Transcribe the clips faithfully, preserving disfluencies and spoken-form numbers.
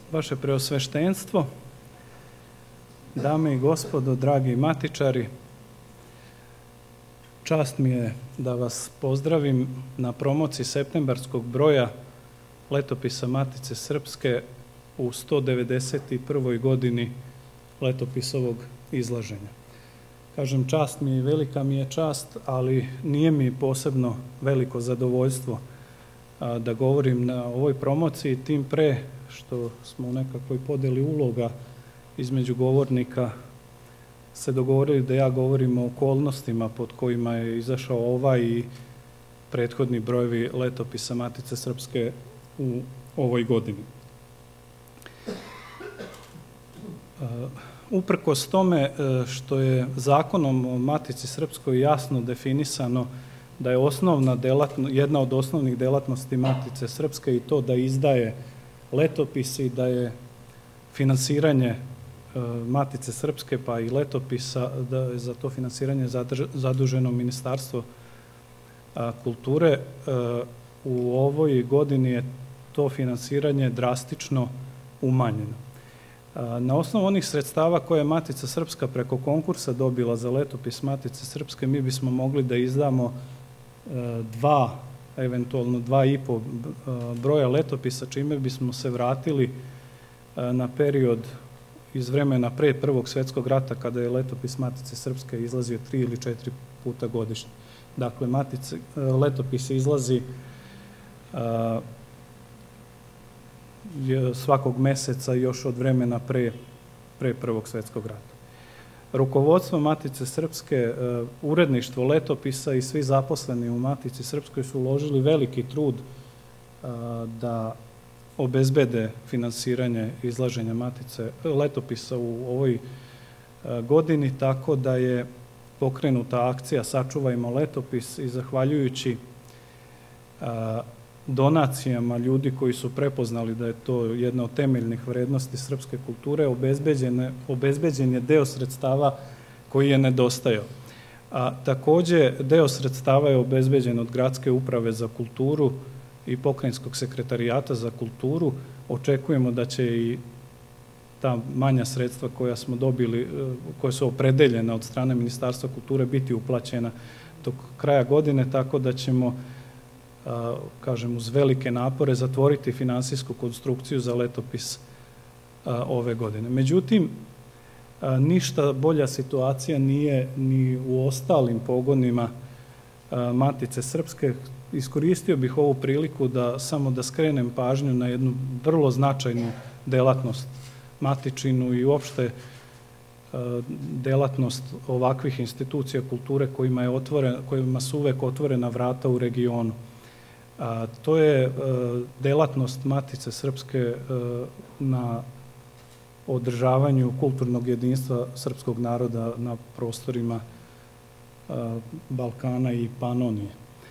Vaše preosveštenstvo, dame i gospodo, dragi matičari, čast mi je da vas pozdravim na promociji septembarskog broja Letopisa Matice Srpske u sto devedeset prvoj godini letopisovog izlaženja. Kažem, čast mi je i velika mi je čast, ali nije mi posebno veliko zadovoljstvo da govorim na ovoj promociji, tim pre što smo u nekakvoj podeli uloga između govornika se dogovorili da ja govorim o okolnostima pod kojima je izašao ovaj i prethodni brojevi Letopisa Matice Srpske u ovoj godini. Uprkos tome što je zakonom o Matici Srpskoj jasno definisano da je osnovna delatnost, jedna od osnovnih delatnosti Matice Srpske i to da izdaje letopisi, da je finansiranje Matice Srpske pa i letopisa, da je za to finansiranje zaduženo Ministarstvo kulture. U ovoj godini je to finansiranje drastično umanjeno. Na osnovu onih sredstava koje je Matica Srpska preko konkursa dobila za letopis Matice Srpske, mi bismo mogli da izdamo dva, eventualno dva i po broja letopisa, čime bismo se vratili na period iz vremena pre Prvog svjetskog rata, kada je letopis Matice Srpske izlazio tri ili četiri puta godišnje. Dakle, Matice, letopis izlazi svakog meseca još od vremena pre, pre Prvog svjetskog rata. Rukovodstvo Matice Srpske, uredništvo letopisa i svi zaposleni u Matici Srpskoj su uložili veliki trud da obezbede finansiranje izlaženja Matice letopisa u ovoj godini, tako da je pokrenuta akcija Sačuvajmo letopis i zahvaljujući donacijama ljudi koji su prepoznali da je to jedna od temeljnih vrednosti srpske kulture, obezbeđen je deo sredstava koji je nedostajao. A takođe, deo sredstava je obezbeđen od Gradske uprave za kulturu i Pokrajinskog sekretarijata za kulturu. Očekujemo da će i ta manja sredstva koja smo dobili, koja su opredeljena od strane Ministarstva kulture, biti uplaćena do kraja godine, tako da ćemo, kažem, uz velike napore zatvoriti finansijsku konstrukciju za letopis ove godine. Međutim, ništa bolja situacija nije ni u ostalim pogonima Matice Srpske. Iskoristio bih ovu priliku da samo da skrenem pažnju na jednu vrlo značajnu delatnost matičinu i uopšte delatnost ovakvih institucija kulture kojima, je otvoren, kojima su uvek otvorena vrata u regionu. A, to je a, delatnost Matice Srpske a, na održavanju kulturnog jedinstva srpskog naroda na prostorima a, Balkana i Panonije.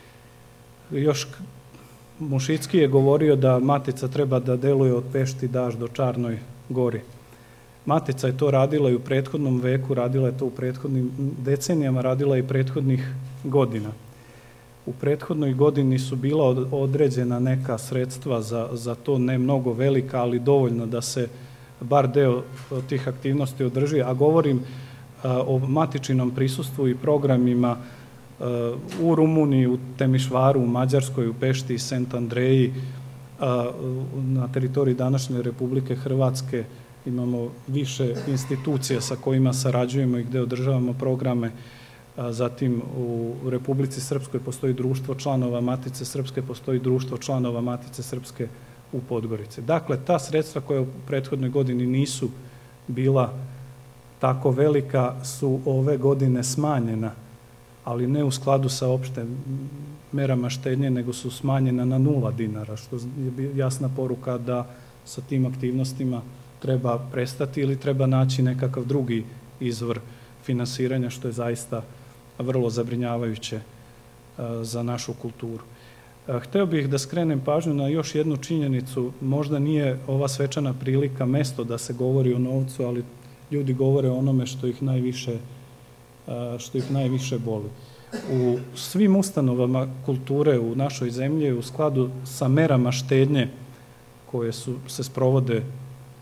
Još Mušicki je govorio da Matica treba da deluje od Pešti daš do Čarnoj gori. Matica je to radila i u prethodnom veku, radila je to u prethodnim decenijama, radila i prethodnih godina. U prethodnoj godini su bila određena neka sredstva za, za to, ne mnogo velika, ali dovoljno da se bar deo tih aktivnosti održi, a govorim a, o matičinom prisustvu i programima a, u Rumuniji, u Temišvaru, u Mađarskoj, u Pešti i Sent Andreji, a, na teritoriji današnje Republike Hrvatske imamo više institucija sa kojima sarađujemo i gde održavamo programe. Zatim u Republici Srpskoj postoji društvo članova Matice Srpske, postoji društvo članova Matice Srpske u Podgorici. Dakle, ta sredstva koja u prethodnoj godini nisu bila tako velika su ove godine smanjena, ali ne u skladu sa opšte merama štednje, nego su smanjena na nula dinara, što je jasna poruka da sa tim aktivnostima treba prestati ili treba naći nekakav drugi izvor finansiranja, što je zaista vrlo zabrinjavajuće za našu kulturu. Hteo bih da skrenem pažnju na još jednu činjenicu. Možda nije ova svečana prilika mesto da se govori o novcu, ali ljudi govore o onome što ih najviše, što ih najviše boli. U svim ustanovama kulture u našoj zemlji u skladu sa merama štednje koje su, se sprovode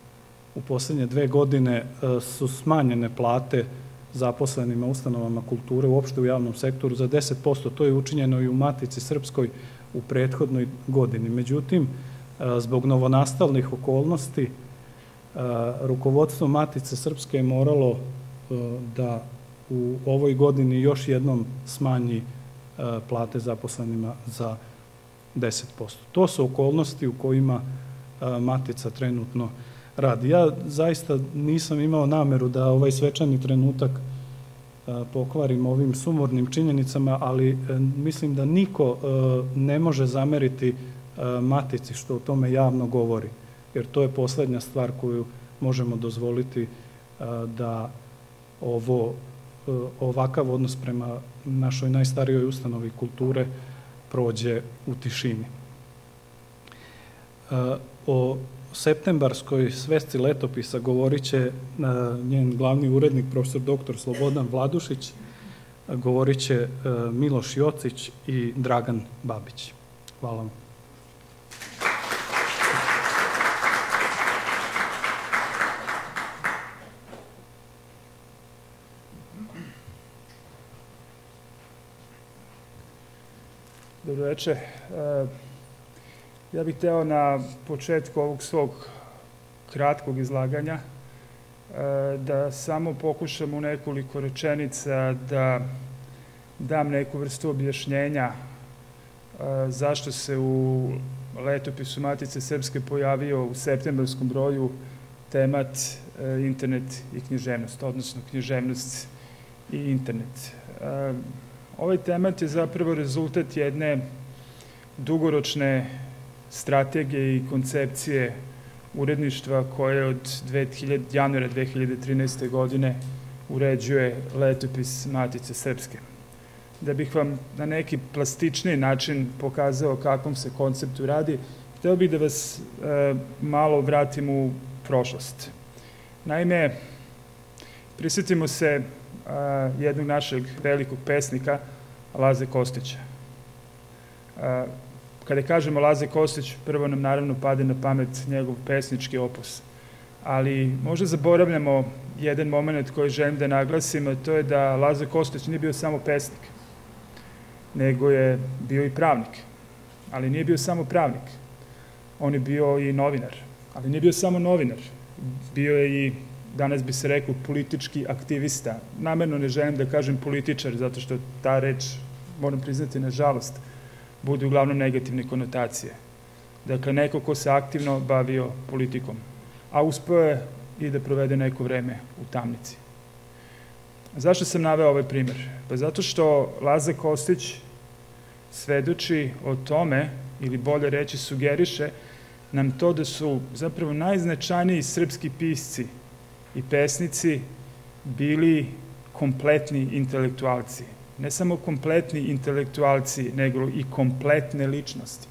u posljednje dve godine su smanjene plate zaposlenima u ustanovama kulture, uopšte u javnom sektoru za deset posto. To je učinjeno i u Matici Srpskoj u prethodnoj godini. Međutim, zbog novonastalih okolnosti, rukovodstvo Matice Srpske je moralo da u ovoj godini još jednom smanji plate zaposlenima za deset posto. To su okolnosti u kojima Matica trenutno radi. Ja zaista nisam imao nameru da ovaj svečani trenutak pokvarim ovim sumornim činjenicama, ali mislim da niko ne može zameriti Matici što o tome javno govori, jer to je poslednja stvar koju možemo dozvoliti da ovo, ovakav odnos prema našoj najstarijoj ustanovi kulture prođe u tišini. O septembarskoj svesci letopisa govorit će njen glavni urednik, profesor doktor Slobodan Vladušić, govorit će Miloš Jocić i Dragan Babić. Hvala vam. Dobro večer. Ja bih hteo na početku ovog svog kratkog izlaganja da samo pokušam u nekoliko rečenica da dam neku vrstu objašnjenja zašto se u letopisu Matice Srpske pojavio u septembarskom broju temat internet i književnost, odnosno književnost i internet. Ovaj temat je zapravo rezultat jedne dugoročne strategije i koncepcije uredništva koje od januara dve hiljade trinaeste. godine uređuje letopis Matice Srpske. Da bih vam na neki plastičniji način pokazao kakvom se konceptu radi, hteo bih da vas malo vratim u prošlost. Naime, prisjetimo se jednog našeg velikog pesnika, Laze Kostića. Kada kažemo Laze Kostić, prvo nam naravno pade na pamet njegov pesnički opus. Ali možda zaboravljamo jedan moment koji želim da naglasim, a to je da Laze Kostić nije bio samo pesnik, nego je bio i pravnik. Ali nije bio samo pravnik. On je bio i novinar. Ali nije bio samo novinar. Bio je i, danas bi se rekao, politički aktivista. Namerno ne želim da kažem političar, zato što ta reč, moram priznati, nažalost, bude uglavnom negativne konotacije. Dakle, neko ko se aktivno bavio politikom, a uspeo je i da provede neko vreme u tamnici. Zašto sam naveo ovaj primjer? Pa zato što Laza Kostić svedoči o tome, ili bolje reći sugeriše, nam to da su zapravo najznačajniji srpski pisci i pesnici bili kompletni intelektualci. Ne samo kompletni intelektualci, nego i kompletne ličnosti.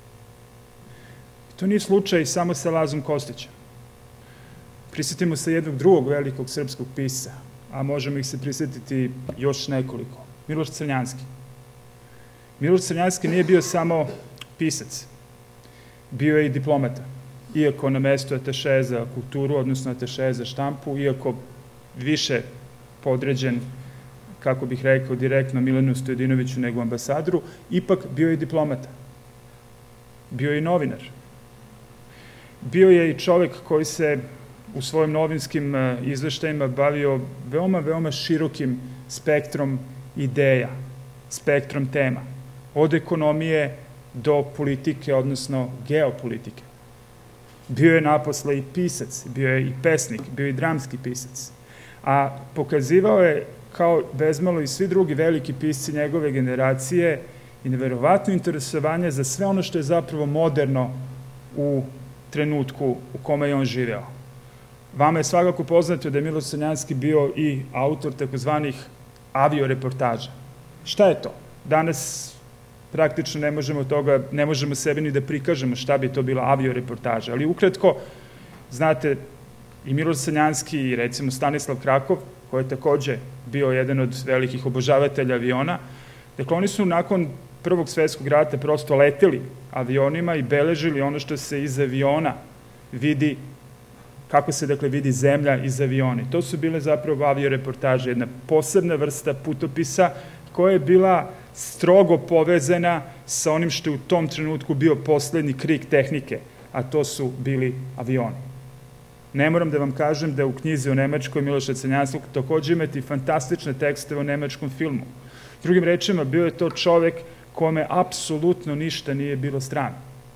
To nije slučaj samo sa Lazom Kostićem. Prisjetimo se jednog drugog velikog srpskog pisca, a možemo ih se prisjetiti još nekoliko. Miloš Crnjanski. Miloš Crnjanski nije bio samo pisac, bio je i diplomata. Iako na mestu atašeja za kulturu, odnosno atašeja za štampu, iako više podređen, kako bih rekao, direktno Milanu Stojadinoviću nego ambasadoru, ipak bio je i diplomata. Bio je i novinar. Bio je i čovek koji se u svojim novinskim izveštajima bavio veoma, veoma širokim spektrom ideja, spektrom tema. Od ekonomije do politike, odnosno geopolitike. Bio je naposle i pisac, bio je i pesnik, bio je i dramski pisac. A pokazivao je, kao bezmalo i svi drugi veliki pisci njegove generacije, i neverovatno interesovanje za sve ono što je zapravo moderno u trenutku u kome je on živeo. Vama je svakako poznato da je Miloš Crnjanski bio i autor takozvanih avioreportaža. Šta je to? Danas praktično ne možemo toga, ne možemo sebi ni da prikažemo šta bi to bila avioreportaža. Ali ukratko, znate, i Miloš Crnjanski i recimo Stanislav Krakov, koji je takođe bio jedan od velikih obožavatelja aviona, dakle oni su nakon Prvog svetskog rata prosto leteli avionima i beležili ono što se iz aviona vidi kako se dakle vidi zemlja iz aviona. To su bile zapravo avioreportaže, jedna posebna vrsta putopisa koja je bila strogo povezana sa onim što je u tom trenutku bio poslednji krik tehnike, a to su bili avioni. Ne moram da vam kažem da u knjizi o Nemačkoj Miloša Crnjanskog takođe imate fantastične tekstove o nemačkom filmu. Drugim rečima, bio je to čovek kome apsolutno ništa nije bilo strano,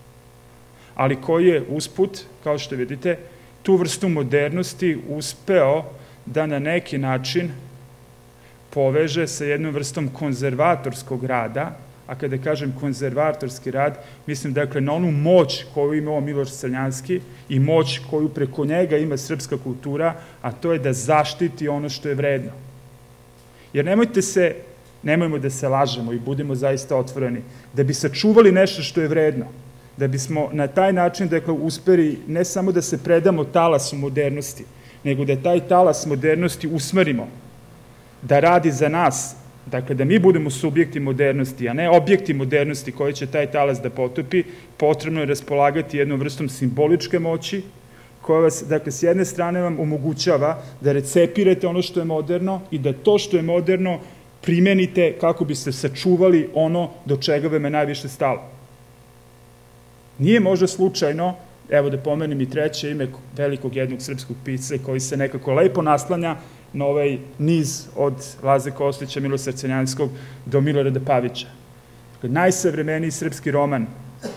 ali koji je usput, kao što vidite, tu vrstu modernosti uspeo da na neki način poveže sa jednom vrstom konzervatorskog rada, a kada kažem konzervatorski rad, mislim dakle na onu moć koju ima Miloš Crnjanski i moć koju preko njega ima srpska kultura, a to je da zaštiti ono što je vredno. Jer nemojte se, nemojmo da se lažemo i budemo zaista otvoreni, da bi sačuvali nešto što je vredno, da bismo na taj način dakle uspeli ne samo da se predamo talasu modernosti, nego da taj talas modernosti usmerimo, da radi za nas, dakle da mi budemo subjekti modernosti, a ne objekti modernosti koji će taj talas da potopi, potrebno je raspolagati jednom vrstom simboličke moći, koja vas, dakle, s jedne strane vam omogućava da recepirate ono što je moderno i da to što je moderno primenite kako biste sačuvali ono do čega vam je najviše stalo. Nije možda slučajno, evo da pomenem i treće ime velikog jednog srpskog pisca koji se nekako lepo naslanja na ovaj niz od Laze Kostića, Miloša Crnjanskog do Milorada Pavića. Najsavremeniji srpski roman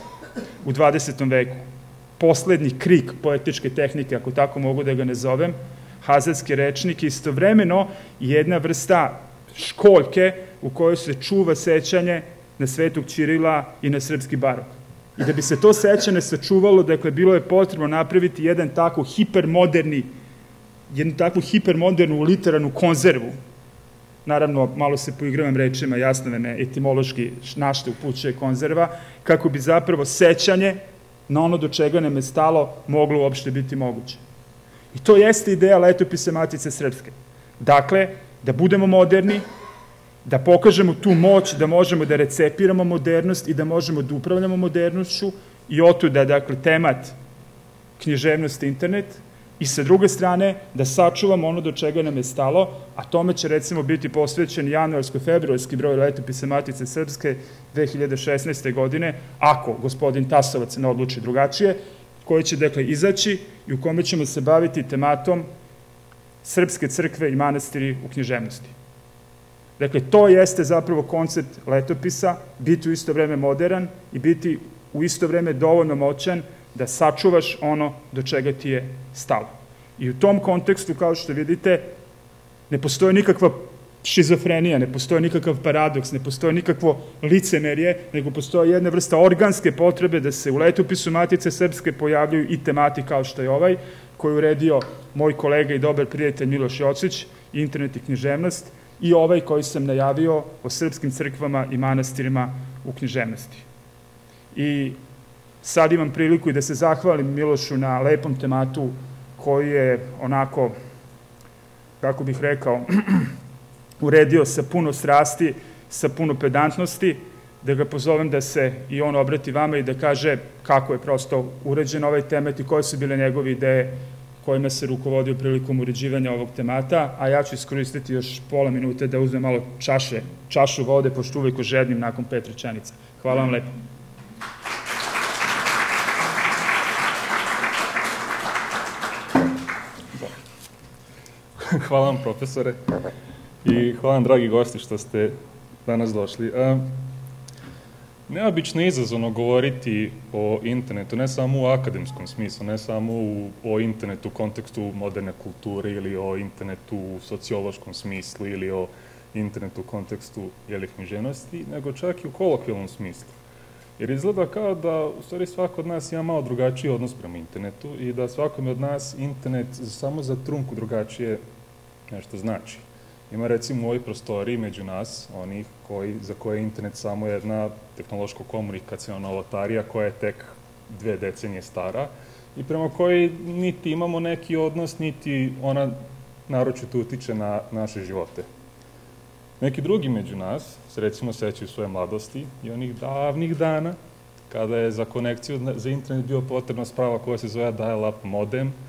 u dvadesetom veku, poslednji krik poetičke tehnike, ako tako mogu da ga nazovem, Hazelski rečnik, istovremeno jedna vrsta školjke u kojoj se čuva sećanje na Svetog Ćirila i na srpski barok. I da bi se to sećanje sačuvalo, dakle, bilo je potrebno napraviti jedan tako hipermoderni, jednu takvu hipermodernu literarnu konzervu. Naravno, malo se poigravam rečima, jasno me etimološki na što upućuje konzerva, kako bi zapravo sećanje na ono do čega nam je stalo moglo uopšte biti moguće. I to jeste ideja Letopisa Matice Srpske. Dakle, da budemo moderni, da pokažemo tu moć, da možemo da recepiramo modernost i da možemo da upravljamo modernošću i otuda, dakle, temat književnosti internet i sa druge strane da sačuvamo ono do čega nam je stalo, a tome će recimo biti posvećen januarsko-februarski broj Letopisa Matice Srpske dve hiljade šesnaeste. godine, ako gospodin Tasovac ne odluči drugačije, koji će, dakle, izaći i u kome ćemo se baviti tematom srpske crkve i manastiri u književnosti. Dakle, to jeste zapravo koncept letopisa, biti u isto vreme modern i biti u isto vreme dovoljno moćan da sačuvaš ono do čega ti je stalo. I u tom kontekstu, kao što vidite, ne postoji nikakva šizofrenija, ne postoji nikakav paradoks, ne postoji nikakvo licemerje, nego postoji jedna vrsta organske potrebe da se u Letopisu Matice Srpske pojavljaju i temati kao što je ovaj, koji je uredio moj kolega i dobar prijatelj Miloš Jocić, internet i književnost, i ovaj koji sam najavio o srpskim crkvama i manastirima u književnosti. I sad imam priliku i da se zahvalim Milošu na lepom tematu koji je onako, kako bih rekao, uredio sa puno strasti, sa puno pedantnosti, da ga pozovem da se i on obrati vama i da kaže kako je prosto uređen ovaj temat i koje su bile njegove ideje kojima se rukovodio prilikom uređivanja ovog temata, a ja ću iskoristiti još pola minute da uzmem malo čaše, čašu vode, pošto uvijek žednim nakon pet rečenica. Hvala vam lepo. Hvala vam, profesore, i hvala vam, dragi gosti, što ste danas došli. Neobično je izazovno govoriti o internetu, ne samo u akademskom smislu, ne samo o internetu u kontekstu moderne kulture ili o internetu u sociološkom smislu ili o internetu u kontekstu književnosti, nego čak i u kolokvijalnom smislu. Jer izgleda kao da, u stvari, svako od nas ima malo drugačiji odnos prema internetu i da svakome od nas internet samo za trunku drugačije nešto znači. Ima, recimo, u ovoj prostoriji među nas onih za koje je internet samo jedna tehnološko-komunikaciona novotarija koja je tek dve decenije stara i prema kojoj niti imamo neki odnos, niti ona naročito utiče na naše živote. Neki drugi među nas se, recimo, sećaju svoje mladosti i onih davnih dana kada je za konekciju za internet bio potrebna sprava koja se zove dial-up modem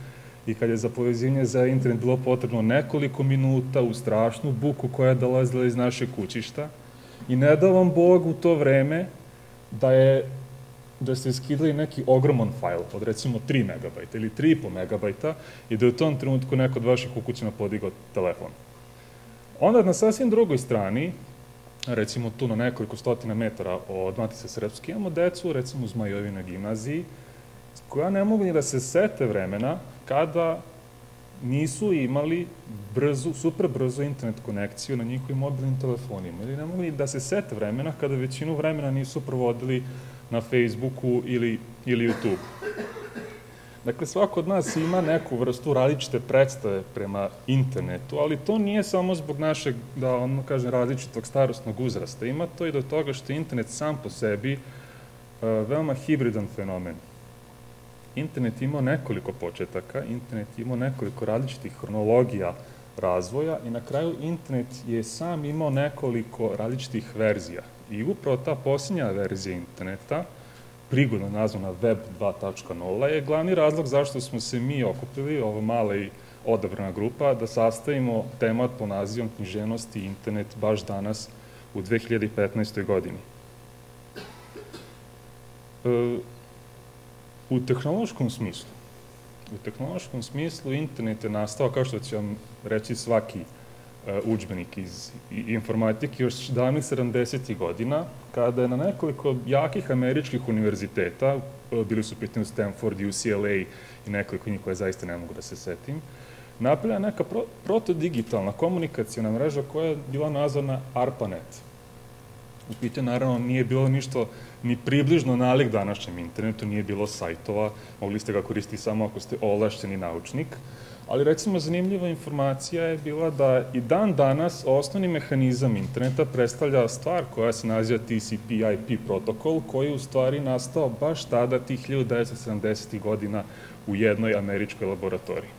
i kad je za povezivanje za internet bilo potrebno nekoliko minuta u strašnu buku koja je dolazila iz našeg kućišta. I ne da vam Bog u to vreme da je da ste skidali neki ogroman fajl od recimo tri megabajta ili tri i po megabajta i da je u tom trenutku neko od vaših ukućana podigao telefon. Onda na sasvim drugoj strani, recimo tu na nekoliko stotina metara od Matice Srpske, imamo decu, recimo u Zmajovinoj gimnaziji, koja ne mogu ni da se sete vremena kada nisu imali brzu, super brzu internet konekciju na njihovim mobilnim telefonima. Ili ne mogu ni da se sete vremena kada većinu vremena nisu provodili na Facebooku ili, ili YouTube. Dakle, svako od nas ima neku vrstu različite predstave prema internetu, ali to nije samo zbog našeg, da ono kažem, različitog starostnog uzrasta. Ima to i do toga što je internet sam po sebi uh, veoma hibridan fenomen. Internet imao nekoliko početaka, internet imao nekoliko različitih hronologija razvoja i na kraju internet je sam imao nekoliko različitih verzija. I upravo ta posljednja verzija interneta, prigodno nazvana Web dva tačka nula, je glavni razlog zašto smo se mi okupili, ovo mala i odabrana grupa, da sastavimo temat po nazivom književnost i internet baš danas u dve hiljade petnaestoj godini. E, u tehnološkom smislu, u tehnološkom smislu internet je nastao, kao što će vam reći svaki udžbenik iz informatike, još davnih sedamdesetih godina, kada je na nekoliko jakih američkih univerziteta, bili su pitanje Stanford, U C L A i nekoliko njih koje zaista ne mogu da se setim, napravljena neka pro, protodigitalna komunikacijona mreža koja je bila nazvana ARPANET. U pitanju, naravno, nije bilo ništa ni približno nalik današnjem internetu, nije bilo sajtova, mogli ste ga koristiti samo ako ste ovlašćeni naučnik, ali recimo zanimljiva informacija je bila da i dan danas osnovni mehanizam interneta predstavlja stvar koja se naziva T C P I P protokol, koji je u stvari nastao baš tada, tih hiljadu devetsto sedamdesetih godina u jednoj američkoj laboratoriji.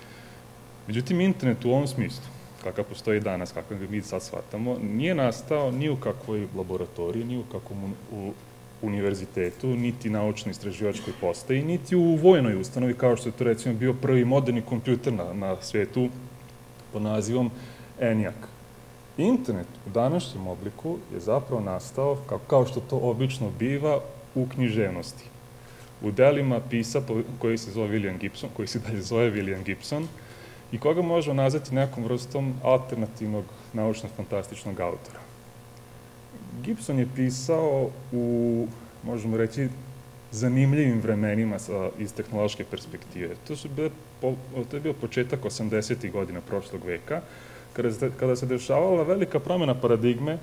Međutim, internet u ovom smislu, kakav postoji danas, kakav ga mi sad shvatamo, nije nastao ni u kakvoj laboratoriji, ni u kakvom u univerzitetu, niti naučno-istraživačkoj postaji, niti u vojnoj ustanovi, kao što je to recimo bio prvi moderni kompjuter na, na svetu pod nazivom ENIAC. Internet u današnjem obliku je zapravo nastao, kao, kao što to obično biva, u književnosti. U delima pisa koji se zove William Gibson, koji se dalje zove William Gibson, i koga možemo nazvati nekom vrstom alternativnog naučno-fantastičnog autora. Gibson je pisao u, možemo reći, zanimljivim vremenima iz tehnološke perspektive. To, su bile, to je bio početak osamdesetih godina prošlog veka, kada se, kada se dešavala velika promena paradigme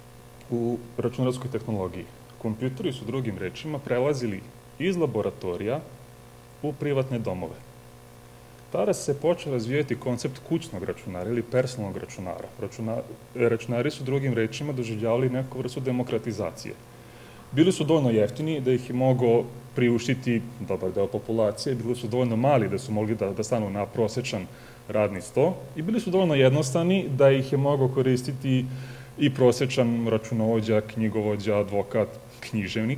u računarskoj tehnologiji. Kompjuteri su, drugim rečima, prelazili iz laboratorija u privatne domove. Tada se počeo razvijati koncept kućnog računara ili personalnog računara. Računa, računari su, drugim rečima, doživljavali neku vrstu demokratizacije. Bili su dovoljno jeftini da ih je mogao priuštiti dobar deo populacije, bili su dovoljno mali da su mogli da, da stanu na prosečan radni sto i bili su dovoljno jednostavni da ih je mogao koristiti i prosečan računovođa, knjigovođa, advokat, književnik,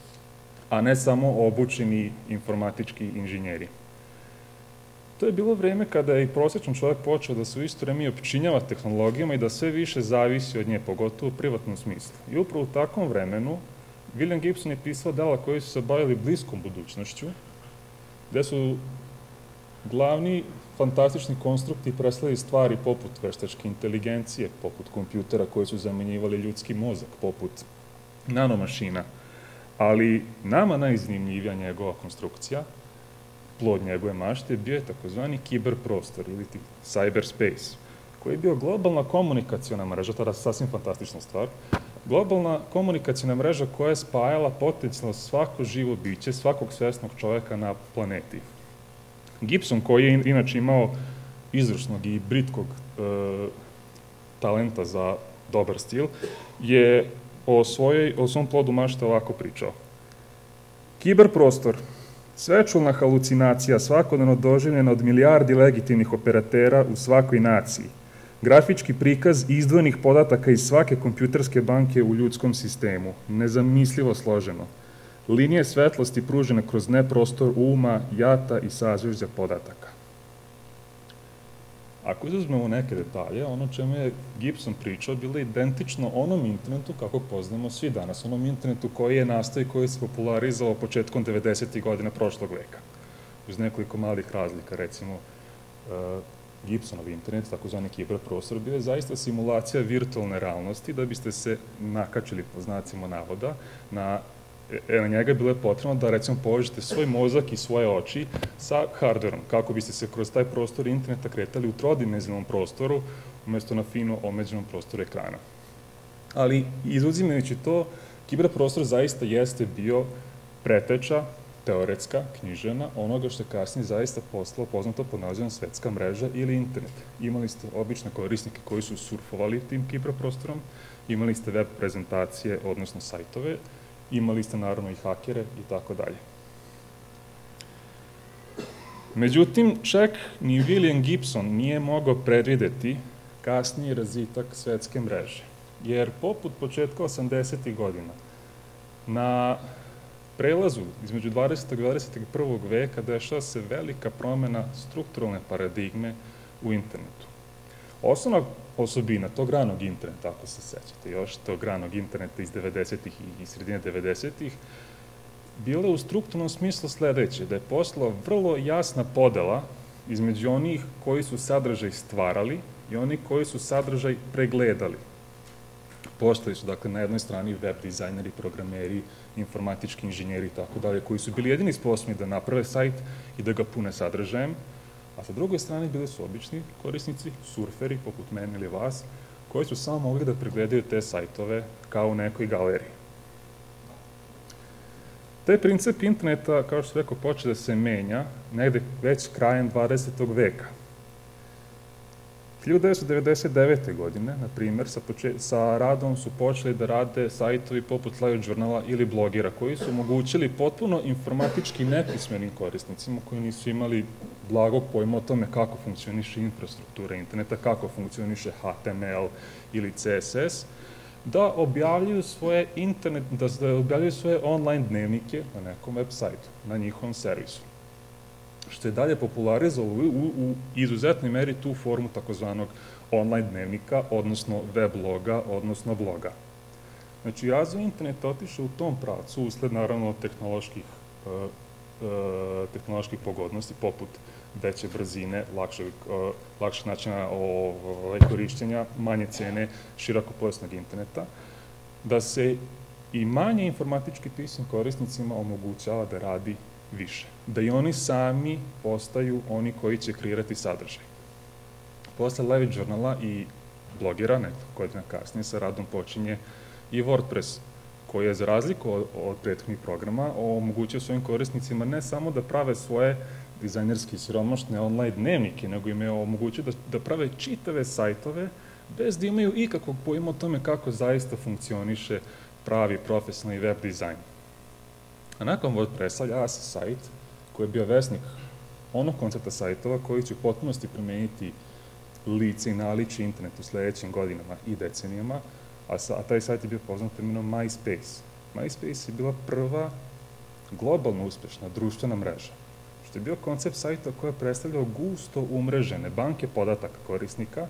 a ne samo obučeni informatički inženjeri. To je bilo vreme kada je i prosječan čovjek počeo da se u isto vreme opčinjava tehnologijama i da sve više zavisi od nje, pogotovo u privatnom smislu. I upravo u takvom vremenu William Gibson je pisao dela koji su se bavili bliskom budućnošću, gde su glavni fantastični konstrukti predstavljali stvari poput veštačke inteligencije, poput kompjutera koji su zamenjivali ljudski mozak, poput nanomašina. Ali nama najzanimljivija njegova konstrukcija, plod njegove mašte, bio je takozvani kiberprostor ili cyberspace, koji je bio globalna komunikacijona mreža, tada sasvim fantastična stvar, globalna komunikacijona mreža koja je spajala potencijalno svako živo biće, svakog svesnog čoveka na planeti. Gibson, koji je inače imao izvršnog i britkog e, talenta za dobar stil, je o, svojoj, o svom plodu mašte ovako pričao. Kiberprostor, svečulna halucinacija svakodnevno doživljena od milijardi legitimnih operatera u svakoj naciji. Grafički prikaz izdvojenih podataka iz svake kompjuterske banke u ljudskom sistemu. Nezamislivo složeno. Linije svetlosti pružene kroz neprostor uma, jata i sazvežđa podataka. Ako izuzmemo neke detalje, ono čemu je Gibson pričao bilo je identično onom internetu kako poznamo svi danas, onom internetu koji je nastao i koji se popularizao početkom devedesetih godina prošlog veka. Uz nekoliko malih razlika, recimo, Gibsonov internet, takozvani kiberprostor, bio je zaista simulacija virtualne realnosti da biste se nakačili, po znacima navoda, na na njega bilo je potrebno da, recimo, povežete svoj mozak i svoje oči sa hardverom, kako biste se kroz taj prostor interneta kretali u trodimenzionalnom prostoru, umjesto na fino omeđenom prostoru ekrana. Ali, izuzimajući to, kiberprostor zaista jeste bio preteča, teoretska, književna, onoga što je kasnije zaista postalo poznato pod nazivom svetska mreža ili internet. Imali ste obične korisnike koji su surfovali tim kiberprostorom, imali ste web prezentacije, odnosno sajtove, imali ste naravno i hakere i tako dalje. Međutim, čak ni William Gibson nije mogao predvideti kasniji razvitak svetske mreže, jer poput početka osamdesetih godina, na prelazu između dvadesetog i dvadeset prvog veka dešava se velika promena strukturalne paradigme u internetu. Osnovna osobina tog ranog interneta, ako se sećate, još tog ranog interneta iz devedesetih i sredine devedesetih, bila je u strukturnom smislu sledeće, da je postala vrlo jasna podela između onih koji su sadržaj stvarali i onih koji su sadržaj pregledali. Postojali su, dakle, na jednoj strani web dizajneri, programeri, informatički inženjeri i tako dalje, koji su bili jedini sposobni da naprave sajt i da ga pune sadržajem, a sa druge strane bili su obični korisnici, surferi, poput mene ili vas, koji su samo mogli da pregledaju te sajtove kao u nekoj galeriji. Taj princip interneta, kao što sam rekao, počeo da se menja negde već krajem dvadesetog veka. hiljadu devetsto devedeset devete. godine, na primer, sa radom su počeli da rade sajtovi poput LiveJournala ili blogera, koji su omogućili potpuno informatički nepismenim korisnicima, koji nisu imali blagog pojma o tome kako funkcioniše infrastruktura interneta, kako funkcioniše H T M L ili C S S, da objavljuju svoje internet, da objavljuju svoje online dnevnike na nekom web sajtu, na njihovom servisu. Što je dalje popularizovalo u izuzetnoj meri tu formu takozvanog online dnevnika, odnosno web bloga, odnosno bloga. Znači, razvoj interneta otišao u tom pravcu, usled, naravno, tehnoloških tehnoloških pogodnosti, poput veće brzine, lakšeg načina korišćenja, manje cene širokopojasnog interneta, da se i manje informatički pisnim korisnicima omogućava da radi više. Da i oni sami postaju oni koji će kreirati sadržaj. Posle LiveJournala i blogera, nekoliko godina kasnije, sa radom počinje i WordPress, koji je, za razliku od prethodnih programa, omogućio svojim korisnicima ne samo da prave svoje dizajnerski siromašne online dnevnike, nego im je omogućio da prave čitave sajtove bez da imaju ikakvog pojma o tome kako zaista funkcioniše pravi profesionalni web dizajn. A nakon WordPressa javi se sajt koji je bio vesnik onog koncepta sajtova koji će u potpunosti promeniti lice i naličje internet u sledećim godinama i decenijama, a taj sajt je bio poznat imenom MySpace. MySpace je bila prva globalno uspešna društvena mreža, što je bio koncept sajta koji je predstavljao gusto umrežene banke podataka korisnika,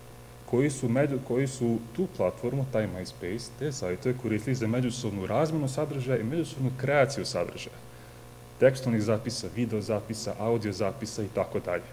koji su tu platformu, taj MySpace, te sajtove koristili za međusobnu razmenu sadržaja i međusobnu kreaciju sadržaja, tekstualnih zapisa, video zapisa, audio zapisa i tako dalje.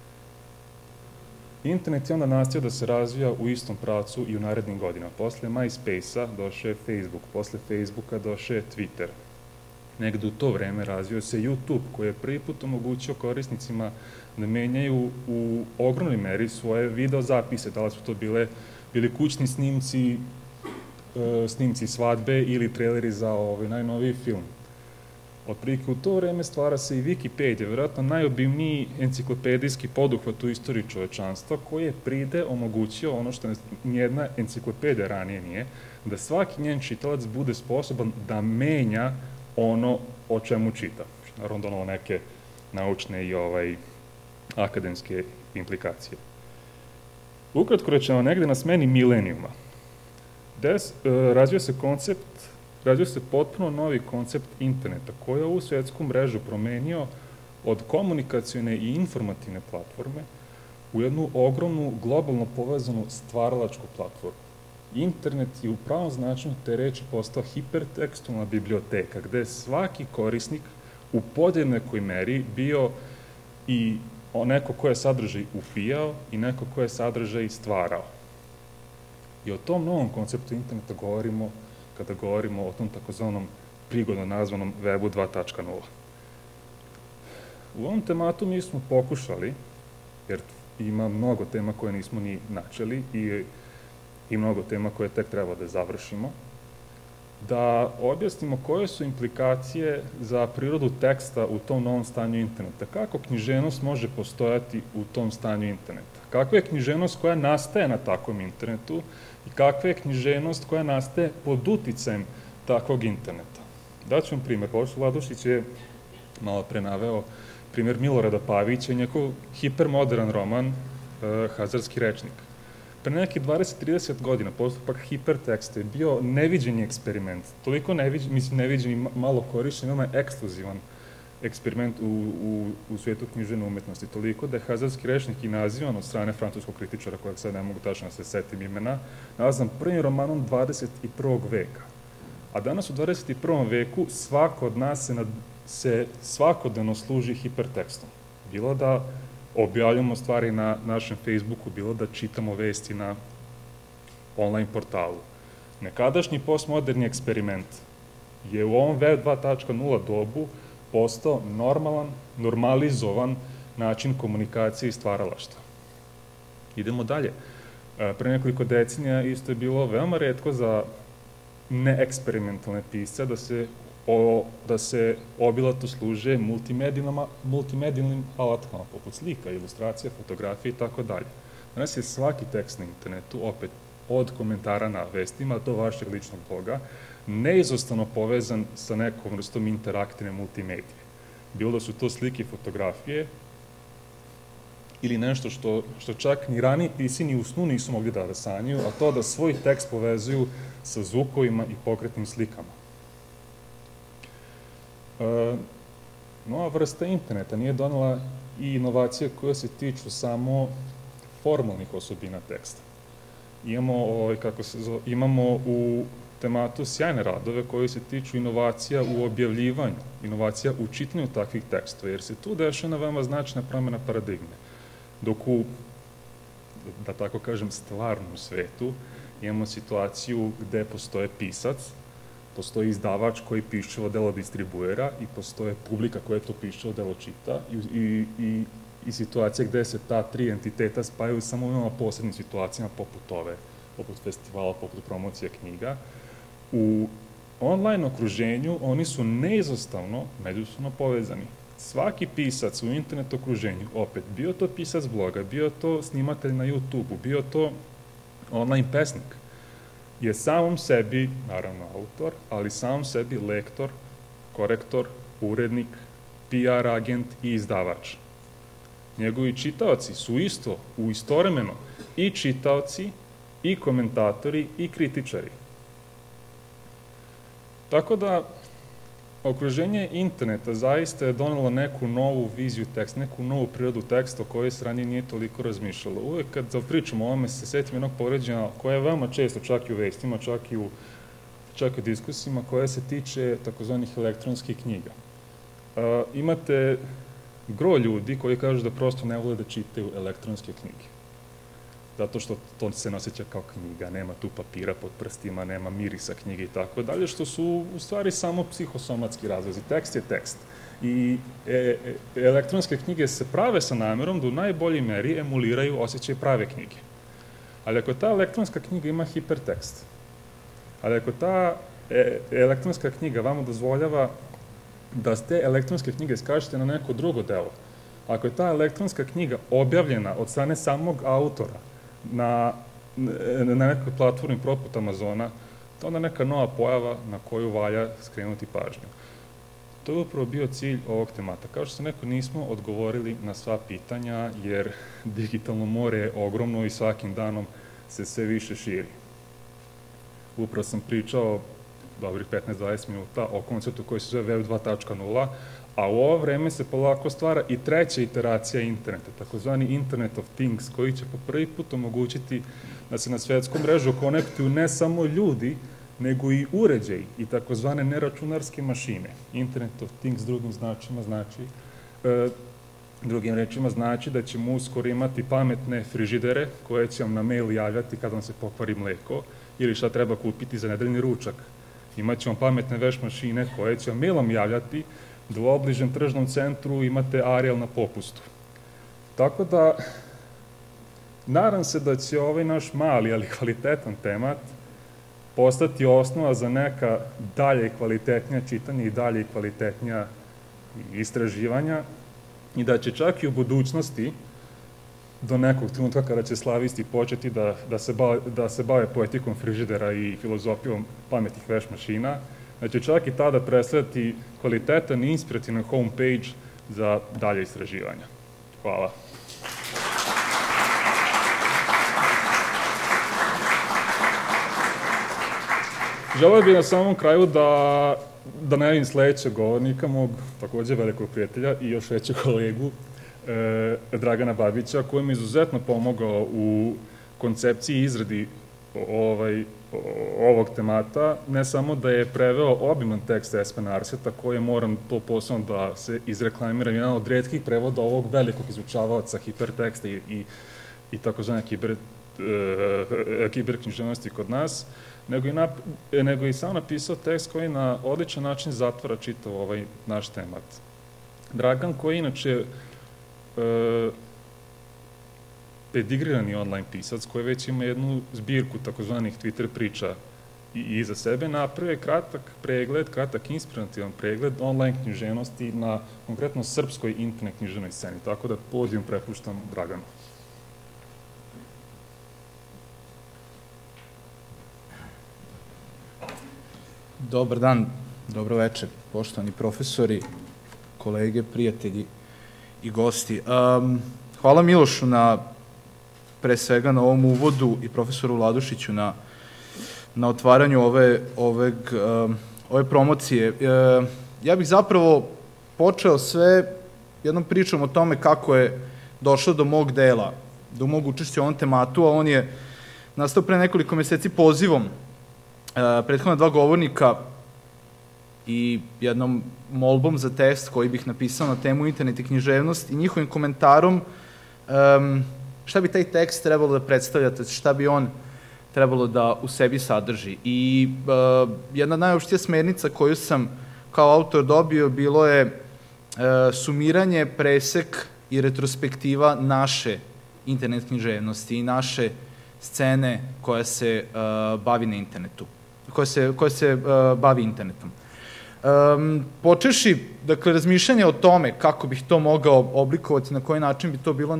Internet je onda nastavio da se razvija u istom pravcu i u narednim godinama. Posle MySpace-a došao je Facebook, posle Facebooka došao je Twitter. Negde u to vreme razvio se YouTube, koji je prvi put omogućio korisnicima da menjaju u ogromnoj meri svoje video zapise, da li su to bili kućni snimci, snimci svadbe ili traileri za najnoviji film. Otprilike u to vreme stvara se i Wikipedia, vjerojatno najobimniji enciklopedijski poduhvat u istoriji čovečanstva, koji je pride omogućio ono što nijedna enciklopedija ranije nije, da svaki njen čitalac bude sposoban da menja ono o čemu čita. Naravno, ono neke naučne i akademske implikacije. Ukratko rečeno, negde na smeni milenijuma razvio se koncept, razvio se potpuno novi koncept interneta, koji je ovu svetsku mrežu promenio od komunikacione i informativne platforme u jednu ogromnu, globalno povezanu stvaralačku platformu. Internet je u pravom značenju te reči postao hipertekstualna biblioteka, gde svaki korisnik u podjednakoj meri bio i neko ko je sadržaj upijao i neko ko je sadržaj stvarao. I o tom novom konceptu interneta govorimo kada govorimo o tom takozvanom prigodno nazvanom webu dva tačka nula. U ovom tematu mi smo pokušali, jer ima mnogo tema koje nismo ni načeli i, i mnogo tema koje tek treba da završimo, da objasnimo koje su implikacije za prirodu teksta u tom novom stanju interneta. Kako književnost može postojati u tom stanju interneta? Kakva je književnost koja nastaje na takvom internetu i kakva je književnost koja nastaje pod uticajem takvog interneta? Daću vam primjer. Boris Vladušić je malo pre naveo primjer Milorada Pavića i njegov hipermodern roman e, Hazarski rečnik. Pre nekih dvadeset do trideset godina postupak hiperteksta je bio neviđeni eksperiment. Toliko neviđen, mislim, neviđen i malo korišćen, veoma je ekskluzivan eksperiment u, u, u svijetu književne umetnosti. Toliko da je Hazarski rečnik i nazivan od strane francuskog kritičara, kojeg sad ne mogu tačno da se setim imena, nazvan prvim romanom dvadeset prvog veka. A danas u dvadeset prvom veku svako od nas se, nad, se svakodnevno služi hipertekstom. Bilo da objavljamo stvari na našem Facebooku, bilo da čitamo vesti na online portalu. Nekadašnji postmoderni eksperiment je u ovom web dva tačka nula dobu postao normalan, normalizovan način komunikacije i stvaralaštva. Idemo dalje. Pre nekoliko decenija isto je bilo veoma retko za neeksperimentalne pisce da se O, da se obilato služe multimedijalnim alatkama, poput slika, ilustracija, fotografije i tako dalje. Danas je svaki tekst na internetu, opet od komentara na vestima do vašeg ličnog bloga, neizostavno povezan sa nekom vrstom interaktivne multimedije. Bilo da su to slike i fotografije ili nešto što, što čak ni raniji pisci ni u snu nisu mogli da sanjaju, a to da svoj tekst povezuju sa zvukovima i pokretnim slikama. E, nova vrsta interneta nije donela i inovacije koje se tiču samo formalnih osobina teksta. Imamo, ovaj, kako se zove, imamo u tematu sjajne radove koji se tiču inovacija u objavljivanju, inovacija u čitanju takvih tekstova, jer se tu dešava veoma značajna promena paradigme. Dok u, da tako kažem, stvarnom svetu imamo situaciju gde postoje pisac, postoji izdavač koji piševo delo distribuira i postoje publika koja to piševo delo čita i, i, i, i situacija gde se ta tri entiteta spajaju samo u veoma posebnim situacijama poput ove, poput festivala, poput promocije knjiga. U online okruženju oni su neizostavno međusobno povezani. Svaki pisac u internet okruženju, opet, bio to pisac bloga, bio to snimatelj na YouTube-u, bio to online pesnik, je samom sebi, naravno autor, ali samom sebi lektor, korektor, urednik, P R agent i izdavač. Njegovi čitaoci su isto, u istovremeno, i čitaoci, i komentatori, i kritičari. Tako da, okruženje interneta zaista je donelo neku novu viziju teksta, neku novu prirodu teksta o kojoj se ranije nije toliko razmišljalo. Uvek kad pričamo o ovome se setim jednog poređenja koje je veoma često, čak i u vestima, čak i u, čak i u diskusijama, koje se tiče takozvanih elektronskih knjiga. E, imate gro ljudi koji kažu da prosto ne vole da čitaju elektronske knjige. Zato što to se osjeća kao knjiga, nema tu papira pod prstima, nema mirisa knjige i tako dalje, što su u stvari samo psihosomatski razlozi. Tekst je tekst. I e, e, elektronske knjige se prave sa namerom da u najboljoj meri emuliraju osjećaj prave knjige. Ali ako ta elektronska knjiga ima hipertekst, ali ako ta e, elektronska knjiga vama dozvoljava da ste elektronske knjige skažete na neko drugo delo, ako je ta elektronska knjiga objavljena od strane samog autora, na, na nekoj platformi poput Amazona, to je onda neka nova pojava na koju valja skrenuti pažnju. To je upravo bio cilj ovog temata. Kao što sam rekao, nismo odgovorili na sva pitanja, jer digitalno more je ogromno i svakim danom se sve više širi. Upravo sam pričao dobrih petnaest do dvadeset minuta o konceptu koji se zove web dva tačka nula, A u ovo vreme se polako stvara i treća iteracija interneta, takozvani Internet of Things, koji će po prvi put omogućiti da se na svetsku mrežu konektuju ne samo ljudi, nego i uređaji i takozvane neračunarske mašine. Internet of Things drugim značima znači, e, drugim rečima znači da ćemo uskoro imati pametne frižidere koje će vam na mail javljati kada vam se pokvari mleko ili šta treba kupiti za nedeljni ručak. Imaćemo pametne veš mašine koje će vam mailom javljati da u obližnjem tržnom centru imate Ariel na popustu. Tako da, nadam se da će ovaj naš mali, ali kvalitetan temat postati osnova za neka dalje i kvalitetnija čitanja i dalje i kvalitetnija istraživanja i da će čak i u budućnosti, do nekog trenutka kada će slavisti početi da, da, se bave, da se bave poetikom frižidera i filozofijom pametnih veš mašina, da će čak i tada predstavljati kvalitetan i inspirativan homepage za dalje istraživanja. Hvala. Želeo bih na samom kraju da, da najavim sledećeg govornika, mog takođe velikog prijatelja i još većeg kolegu, e, Dragana Babića, koji mi izuzetno pomogao u koncepciji i izradi ovaj, ovog temata, ne samo da je preveo obiman tekst Espen Arseta, koji moram to posebno da se izreklamiram, jedan od retkih prevoda ovog velikog izučavaoca hiperteksta i, i, i takozvane kiber, e, kiberknjiževnosti kod nas, nego i, nap, nego i sam napisao tekst koji na odličan način zatvara čitav ovaj naš temat. Dragan, koji inače e, pedigrirani online pisac, koji već ima jednu zbirku takozvanih Twitter priča i iza sebe, napravio je kratak pregled, kratak inspirativan pregled online književnosti na konkretno srpskoj internet književnoj sceni. Tako da podijum prepuštam Draganu. Dobar dan, dobro večer, poštovani profesori, kolege, prijatelji i gosti. Um, hvala Milošu na, pre svega, na ovom uvodu i profesoru Vladušiću na, na otvaranju ove, ove, um, ove promocije. Uh, ja bih zapravo počeo sve jednom pričom o tome kako je došlo do mog dela, do mog učešća u ovom tematu, a on je nastao pre nekoliko meseci pozivom prethodna dva govornika i jednom molbom za tekst koji bih napisao na temu internet i književnost i njihovim komentarom um, šta bi taj tekst trebalo da predstavlja, šta bi on trebalo da u sebi sadrži. I uh, jedna najopštija smernica koju sam kao autor dobio bilo je uh, sumiranje, presek i retrospektiva naše internet književnosti i naše scene koja se uh, bavi na internetu, koja se, koja se uh, bavi internetom. Um, počeši, dakle, razmišljanje o tome kako bih to mogao oblikovati, na koji način bi to bilo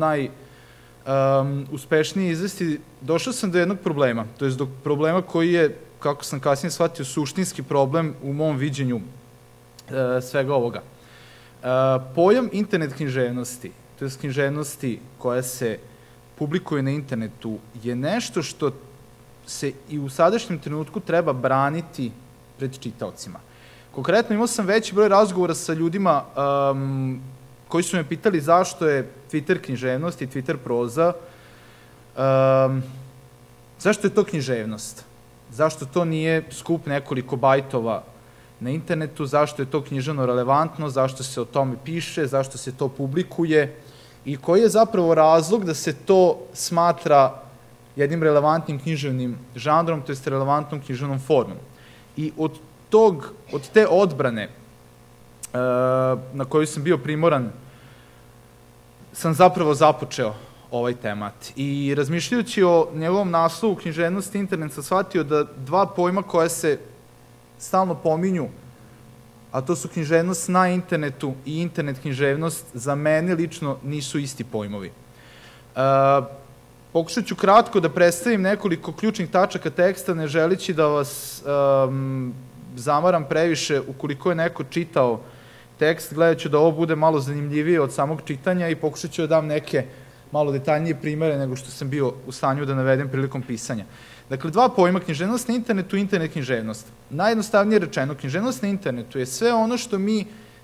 najuspešnije um, izvesti, došao sam do jednog problema, to je do problema koji je, kako sam kasnije shvatio, suštinski problem u mom viđenju uh, svega ovoga. Uh, pojam internet književnosti, to je književnosti koja se publikuje na internetu, je nešto što se i u sadašnjem trenutku treba braniti pred čitaocima. Konkretno, imao sam veći broj razgovora sa ljudima um, koji su me pitali zašto je Twitter književnost i Twitter proza, um, zašto je to književnost, zašto to nije skup nekoliko bajtova na internetu, zašto je to književno relevantno, zašto se o tome piše, zašto se to publikuje, i koji je zapravo razlog da se to smatra jednim relevantnim književnim žanrom, to je relevantnom književnom formom. I od tog, od te odbrane na koju sam bio primoran, sam zapravo započeo ovaj temat. I razmišljajući o njegovom naslovu književnosti internet, sam shvatio da dva pojma koja se stalno pominju, a to su književnost na internetu i internet književnost, za mene lično nisu isti pojmovi. E, pokušat ću kratko da predstavim nekoliko ključnih tačaka teksta, ne želići da vas um, zamaram previše. Ukoliko je neko čitao tekst, gledat ću da ovo bude malo zanimljivije od samog čitanja i pokušat ću da dam neke malo detaljnije primere nego što sam bio u stanju da navedem prilikom pisanja. Dakle, dva pojma, književnost na internetu i internet književnost. Najjednostavnije rečeno, književnost na internetu je sve ono što mi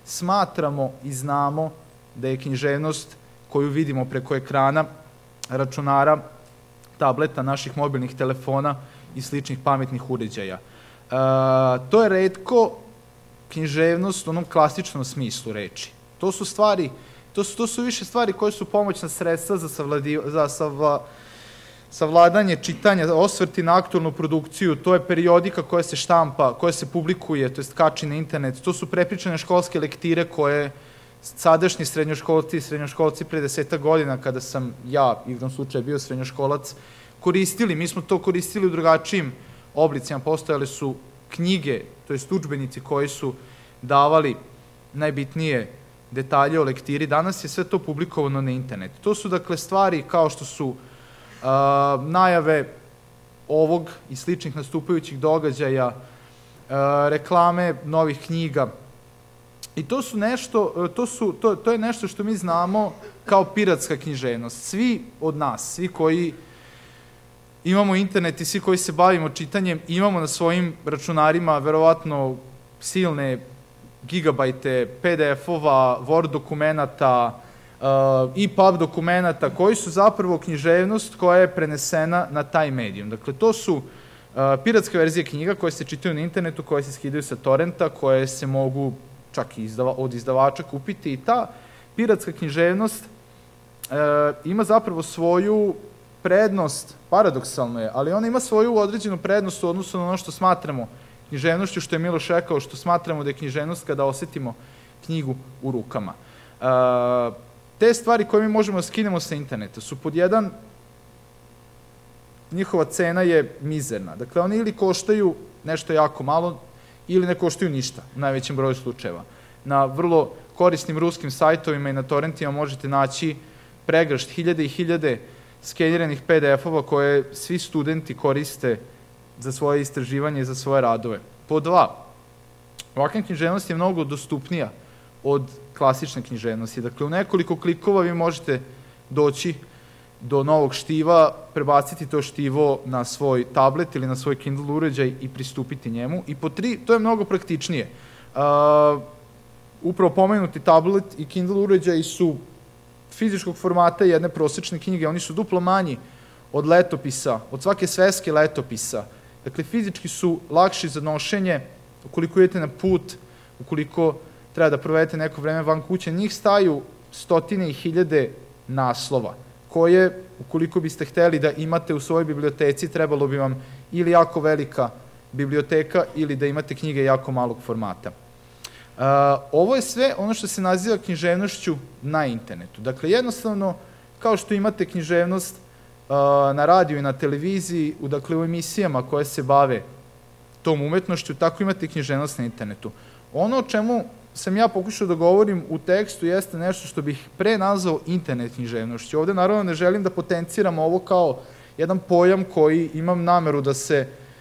smatramo i znamo da je književnost koju vidimo preko ekrana, računara, tableta, naših mobilnih telefona i sličnih pametnih uređaja. E, to je retko književnost u onom klasičnom smislu reči. To su stvari, to su, to su više stvari koje su pomoćna sredstva za, savladi, za savla, savladanje čitanja, osvrti na aktualnu produkciju, to je periodika koja se štampa, koja se publikuje, to jest kači na internet, to su prepričane školske lektire koje sadašnji srednjoškolci i srednjoškolci pre deseta godina, kada sam ja, igrom slučaja, bio srednjoškolac, koristili. Mi smo to koristili u drugačijim oblicima. Postojale su knjige, to jest udžbenici koji su davali najbitnije detalje o lektiri. Danas je sve to publikovano na internetu. To su, dakle, stvari kao što su uh, najave ovog i sličnih nastupajućih događaja, uh, reklame novih knjiga. I to su nešto, to, su, to, to je nešto što mi znamo kao piratska književnost. Svi od nas, svi koji imamo internet i svi koji se bavimo čitanjem, imamo na svojim računarima verovatno silne gigabajte P D F-ova, Word dokumenata, uh, i pub dokumenata koji su zapravo književnost koja je prenesena na taj medijum. Dakle, to su uh, piratske verzije knjiga koje se čitaju na internetu, koje se skidaju sa torrenta, koje se mogu čak i izdava, od izdavača kupiti, i ta piratska književnost e, ima zapravo svoju prednost, paradoksalno je, ali ona ima svoju određenu prednost u odnosu na ono što smatramo književnošću, što je Miloš rekao, što smatramo da je književnost kada osetimo knjigu u rukama. E, te stvari koje mi možemo da skinemo sa interneta su pod jedan, njihova cena je mizerna. Dakle, oni ili koštaju nešto jako malo, ili ne koštaju ništa, u najvećem broju slučajeva. Na vrlo korisnim ruskim sajtovima i na torrentima možete naći pregršt, hiljade i hiljade skeniranih P D F-ova koje svi studenti koriste za svoje istraživanje i za svoje radove. Po dva, ovakva književnost je mnogo dostupnija od klasične književnosti. Dakle, u nekoliko klikova vi možete doći do novog štiva, prebaciti to štivo na svoj tablet ili na svoj Kindle uređaj i pristupiti njemu. I po tri, to je mnogo praktičnije. Uh, upravo pomenuti tablet i Kindle uređaji su fizičkog formata jedne prosečne knjige. Oni su duplo manji od letopisa, od svake sveske letopisa. Dakle, fizički su lakši za nošenje. Ukoliko idete na put, ukoliko treba da provedete neko vreme van kuće, njih staju stotine i hiljade naslova, koje, ukoliko biste hteli da imate u svojoj biblioteci, trebalo bi vam ili jako velika biblioteka ili da imate knjige jako malog formata. Uh, ovo je sve ono što se naziva književnošću na internetu. Dakle, jednostavno, kao što imate književnost uh, na radiju i na televiziji, u, dakle, u emisijama koje se bave tom umetnošću, tako imate književnost na internetu. Ono o čemu sam ja pokušao da govorim u tekstu jeste nešto što bih pre nazvao internet književnošću. Ovde naravno ne želim da potenciram ovo kao jedan pojam koji imam nameru da se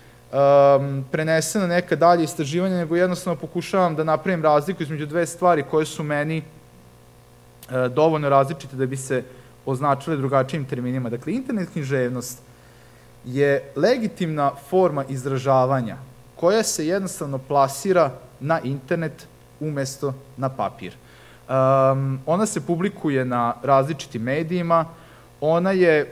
um, prenese na neka dalje istraživanja, nego jednostavno pokušavam da napravim razliku između dve stvari koje su meni uh, dovoljno različite da bi se označile drugačijim terminima. Dakle, internet književnost je legitimna forma izražavanja koja se jednostavno plasira na internet umesto na papir. Um, ona se publikuje na različitim medijima, ona je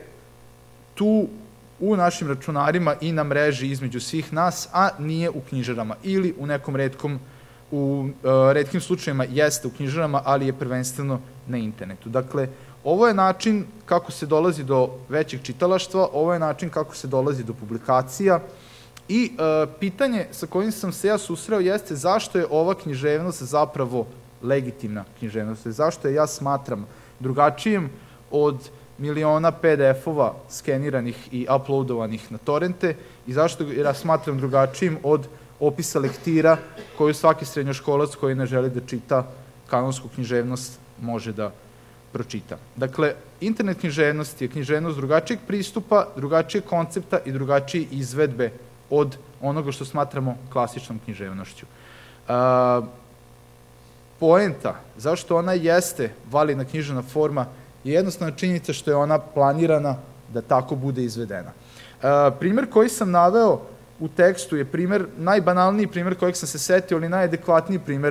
tu u našim računarima i na mreži između svih nas, a nije u knjižarama ili u nekom retkom, u uh, retkim slučajima jeste u knjižarama, ali je prvenstveno na internetu. Dakle, ovo je način kako se dolazi do većeg čitalaštva, ovo je način kako se dolazi do publikacija. I uh, pitanje sa kojim sam se ja susreo jeste zašto je ova književnost zapravo legitimna književnost, zašto je ja smatram drugačijim od miliona P D F-ova skeniranih i uploadovanih na torrente i zašto ja smatram drugačijim od opisa lektira koju svaki srednjoškolac koji ne želi da čita kanonsku književnost može da pročita. Dakle, internet književnost je književnost drugačijeg pristupa, drugačijeg koncepta i drugačije izvedbe od onoga što smatramo klasičnom književnošću. Uh, poenta, zašto ona jeste validna književna forma, je jednostavna činjenica što je ona planirana da tako bude izvedena. Uh, primer koji sam naveo u tekstu je primer, najbanalniji primer kojeg sam se setio, ali najadekvatniji primer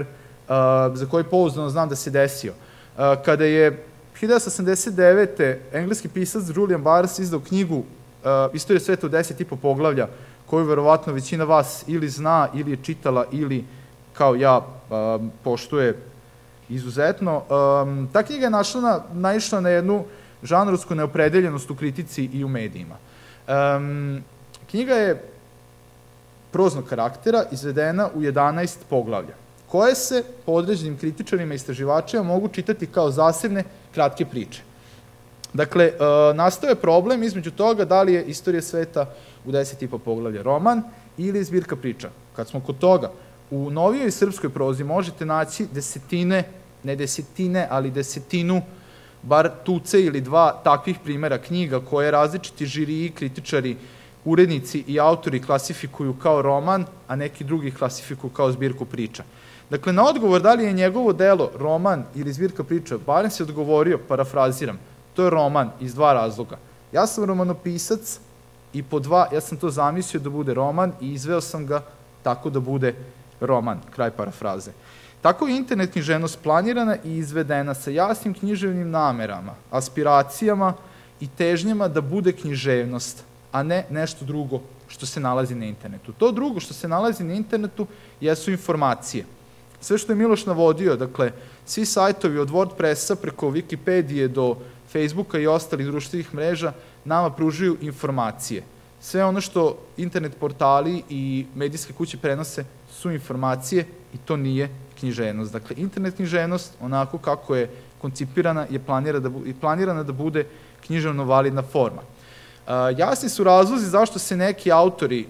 za koji pouzdano znam da se desio. Kada je hiljadu devetsto osamdeset devete. engleski pisac Julian Barnes izdao knjigu Istorija sveta u deset i po poglavlja, koju verovatno većina vas ili zna, ili je čitala, ili kao ja poštuje izuzetno. Ta knjiga je našla, naišla na jednu žanrovsku neopredeljenost u kritici i u medijima. Knjiga je proznog karaktera, izvedena u jedanaest poglavlja, koje se po određenim kritičarima i istraživačima mogu čitati kao zasebne kratke priče. Dakle, nastao je problem između toga da li je Istorija sveta u deset i po poglavlja roman ili zbirka priča. Kad smo kod toga, u novijoj srpskoj prozi možete naći desetine, ne desetine, ali desetinu, bar tuce ili dva takvih primjera knjiga koje različiti žiriji, kritičari, urednici i autori klasifikuju kao roman, a neki drugi klasifikuju kao zbirku priča. Dakle, na odgovor da li je njegovo delo roman ili zbirka priča, barem se odgovorio, parafraziram, to je roman iz dva razloga. Ja sam romanopisac i po dva, ja sam to zamislio da bude roman i izveo sam ga tako da bude roman, kraj parafraze. Tako je internet književnost planirana i izvedena sa jasnim književnim namerama, aspiracijama i težnjama da bude književnost, a ne nešto drugo što se nalazi na internetu. To drugo što se nalazi na internetu jesu informacije. Sve što je Miloš navodio, dakle, svi sajtovi od WordPressa preko Wikipedije do Facebooka i ostalih društvenih mreža nama pružaju informacije. Sve ono što internet portali i medijske kuće prenose su informacije i to nije književnost. Dakle, internet književnost, onako kako je koncipirana, je planirana da bude književno validna forma. Jasni su razlozi zašto se neki autori,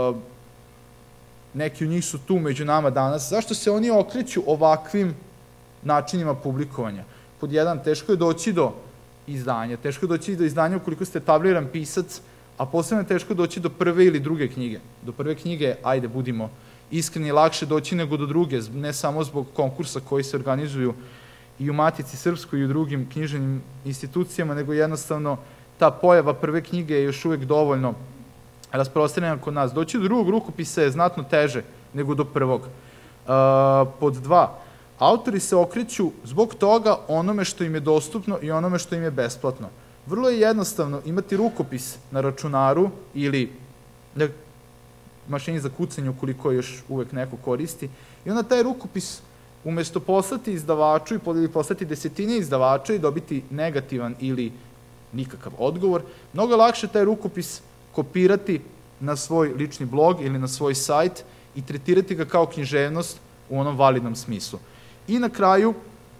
neki od njih su tu među nama danas, zašto se oni okreću ovakvim načinima publikovanja. Pod jedan, teško je doći do izdanja, teško je doći do izdanja ukoliko ste etabliran pisac, a posebno je teško doći do prve ili druge knjige. Do prve knjige, ajde, budimo iskreni, lakše doći nego do druge, ne samo zbog konkursa koji se organizuju i u Matici Srpskoj i u drugim književnim institucijama, nego jednostavno ta pojava prve knjige je još uvek dovoljno rasprostranjena kod nas. Doći do drugog rukopisa je znatno teže nego do prvog. Pod dva, autori se okreću zbog toga onome što im je dostupno i onome što im je besplatno. Vrlo je jednostavno imati rukopis na računaru ili mašini za kucanje ukoliko još uvek neko koristi i onda taj rukopis umesto poslati izdavaču ili poslati desetine izdavača i dobiti negativan ili nikakav odgovor, mnogo lakše taj rukopis kopirati na svoj lični blog ili na svoj sajt i tretirati ga kao književnost u onom validnom smislu. I na kraju,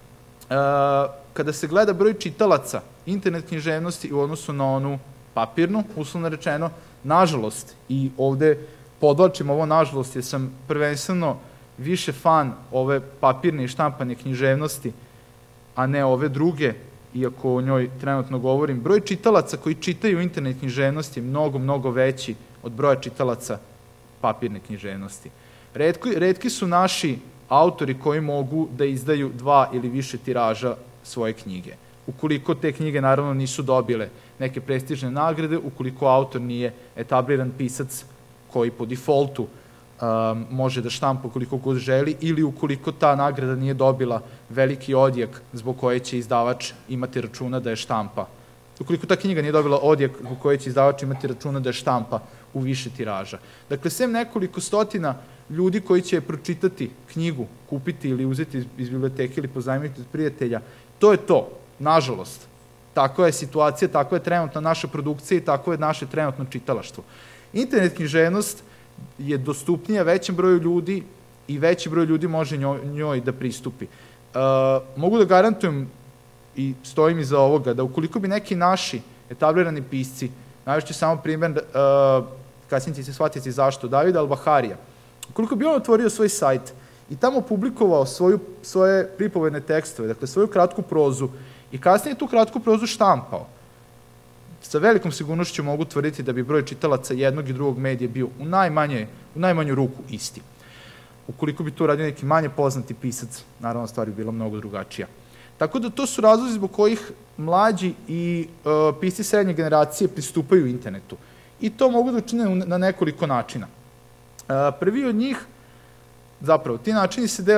kada se gleda broj čitalaca internet književnosti u odnosu na onu papirnu, uslovno rečeno, nažalost, i ovde podlačim ovo nažalost, jer sam prvenstveno više fan ove papirne i štampane književnosti, a ne ove druge, iako o njoj trenutno govorim, broj čitalaca koji čitaju internet književnost je mnogo, mnogo veći od broja čitalaca papirne književnosti. Retki su naši autori koji mogu da izdaju dva ili više tiraža svoje knjige. Ukoliko te knjige, naravno, nisu dobile neke prestižne nagrade, ukoliko autor nije etabliran pisac koji po defaultu može da štampa koliko god želi, ili ukoliko ta nagrada nije dobila veliki odjek zbog koje će izdavač imati računa da je štampa. Ukoliko ta knjiga nije dobila odjek zbog koje će izdavač imati računa da je štampa u više tiraža. Dakle, sem nekoliko stotina ljudi koji će pročitati knjigu, kupiti ili uzeti iz biblioteke ili pozajmiti od prijatelja, to je to, nažalost. Takva je situacija, takva je trenutna naša produkcija i takvo je naše trenutno čitalaštvo. Internet književnost je dostupnija većem broju ljudi i veći broj ljudi može njoj da pristupi. Mogu da garantujem i stojim iza ovoga da ukoliko bi neki naši etablirani pisci, najveći samo primjer, kasnije će se shvatiti zašto, Davida Al-Baharija, ukoliko bi on otvorio svoj sajt i tamo publikovao svoje pripovedne tekstove, dakle svoju kratku prozu i kasnije tu kratku prozu štampao, sa velikom sigurnošću mogu tvrditi da bi broj čitalaca jednog i drugog medija bio u najmanju ruku isti. Ukoliko bi to radio neki manje poznati pisac, naravno stvar bi bila mnogo drugačija. Tako da to su razlozi zbog kojih mlađi i pisci srednje generacije pristupaju internetu. I to mogu da učine na nekoliko načina. Prvi od njih, zapravo, ti načini se dele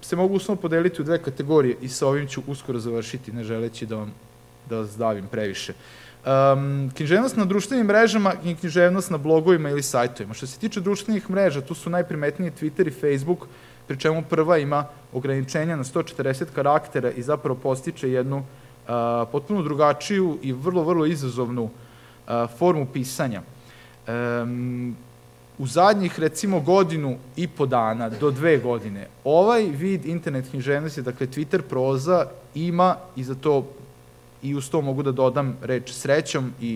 se mogu uslovno podeliti u dve kategorije i sa ovim ću uskoro završiti, ne želeći da, vam, da vas davim previše. Um, književnost na društvenim mrežama i književnost na blogovima ili sajtovima. Što se tiče društvenih mreža, tu su najprimetniji Twitter i Facebook, pri čemu prva ima ograničenja na sto četrdeset karaktera i zapravo postiče jednu uh, potpuno drugačiju i vrlo, vrlo izazovnu uh, formu pisanja. Um, u zadnjih, recimo, godinu i po dana do dve godine, ovaj vid internet književnosti, dakle Twitter proza, ima i za to, i uz to mogu da dodam reč srećom i,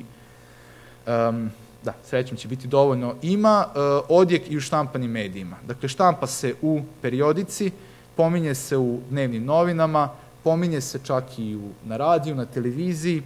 um, da, srećom će biti dovoljno, ima uh, odjek i u štampanim medijima. Dakle, štampa se u periodici, pominje se u dnevnim novinama, pominje se čak i u, na radiju, na televiziji,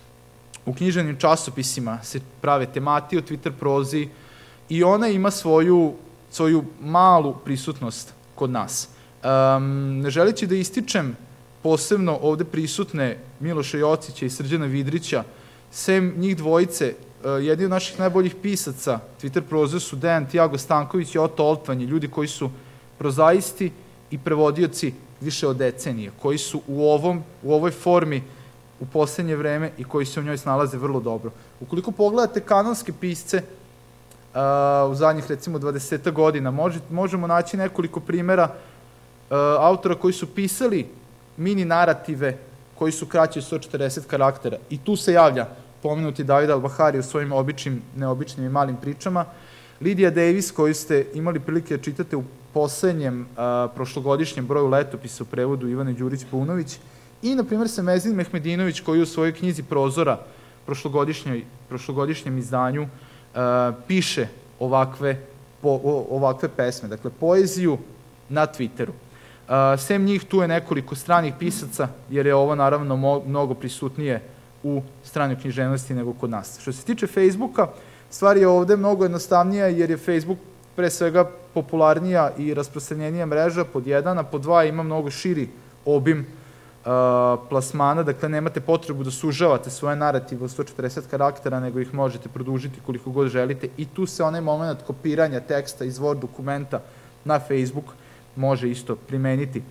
u književnim časopisima se prave temati o Twitter prozi i ona ima svoju, svoju malu prisutnost kod nas. Um, ne želeći da ističem posebno ovde prisutne Miloša Jocića i Srđana Vidrića, sem njih dvojice, jedni od naših najboljih pisaca Twitter proze su Dejan Tiago Stanković i Oto Oltvanje, ljudi koji su prozaisti i prevodioci više od decenije, koji su u, ovom, u ovoj formi u poslednje vreme i koji se u njoj snalaze vrlo dobro. Ukoliko pogledate kanonske pisce uh, u zadnjih, recimo, dvadeset godina, može, možemo naći nekoliko primera uh, autora koji su pisali mini narative koji su kraći od sto četrdeset karaktera. I tu se javlja pomenuti David Al-Bahari u svojim običnim, neobičnim i malim pričama. Lidija Davis, koju ste imali prilike da čitate u poslednjem a, prošlogodišnjem broju letopisa u prevodu Ivane Đurić-Paunović. I, na primjer, Semezin Mehmedinović, koji u svojoj knjizi Prozora, prošlogodišnjem izdanju, a, piše ovakve, po, o, ovakve pesme. Dakle, poeziju na Twitteru. Uh, sem njih, tu je nekoliko stranih pisaca, jer je ovo naravno mo mnogo prisutnije u stranoj književnosti nego kod nas. Što se tiče Facebooka, stvar je ovde mnogo jednostavnija, jer je Facebook pre svega popularnija i rasprostranjenija mreža, pod jedan, a pod dva ima mnogo širi obim uh, plasmana, dakle nemate potrebu da sužavate svoje narative od sto četrdeset karaktera, nego ih možete produžiti koliko god želite i tu se onaj moment kopiranja teksta iz Word dokumenta na Facebook može isto primeniti.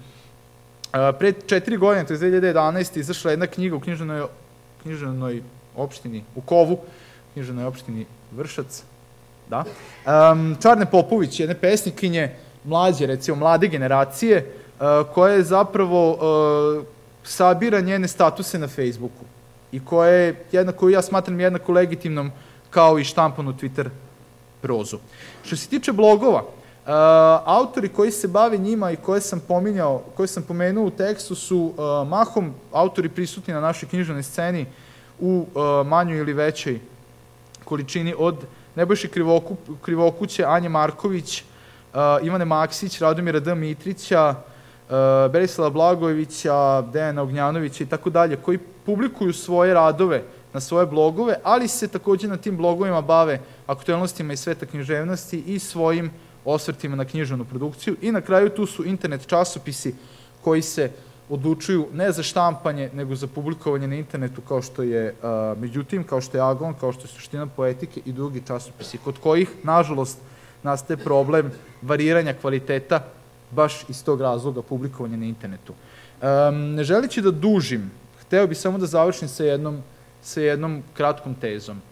Pre četiri godine, to je dve hiljade jedanaeste. izašla jedna knjiga u književnoj, književnoj opštini, u Kovu, književnoj opštini Vršac, da. Um, Čarne Popović, jedne pesnikinje, mlađe, recimo, mlade generacije, uh, koja je zapravo uh, sabira njene statuse na Facebooku i koja je, jedna koju ja smatram jednako legitimnom kao i štampanu Twitter prozu. Što se tiče blogova, Uh, autori koji se bave njima i koje sam pominjao, koje sam pomenuo u tekstu su uh, mahom autori prisutni na našoj književnoj sceni u uh, manjoj ili većoj količini, od Nebojše Krivoku, Krivokuće, Anje Marković, uh, Ivane Maksić, Radomira D. Mitrića, uh, Berislava Blagojevića, Dejana Ognjanovića i tako dalje, koji publikuju svoje radove na svoje blogove, ali se takođe na tim blogovima bave aktuelnostima iz sveta književnosti i svojim osvrtima na književnu produkciju. I na kraju tu su internet časopisi koji se odlučuju ne za štampanje, nego za publikovanje na internetu, kao što je uh, Međutim, kao što je Agon, kao što je Suština poetike i drugi časopisi, kod kojih, nažalost, nastaje problem variranja kvaliteta baš iz tog razloga publikovanja na internetu. Um, ne želeći da dužim, hteo bih samo da završim sa jednom, sa jednom kratkom tezom.